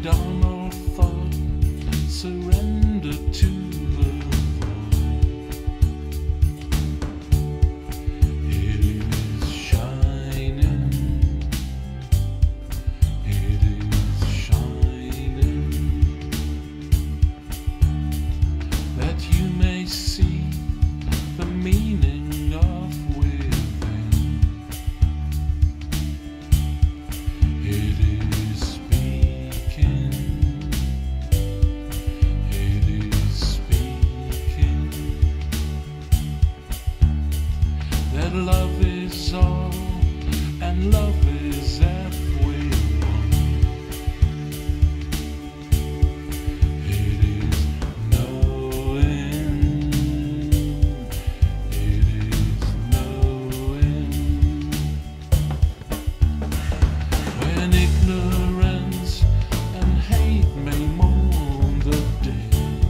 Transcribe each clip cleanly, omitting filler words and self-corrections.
on or thought, surrender to the void. It is shining, it is shining, that you may see the meaning of within. It is speaking, it is speaking, that love is all and love is everyone. It is knowing, it is knowing, when ignorance and hate may mourn the dead.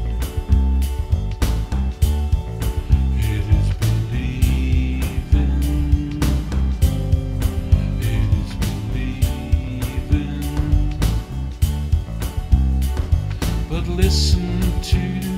It is believing, it is believing, but listen to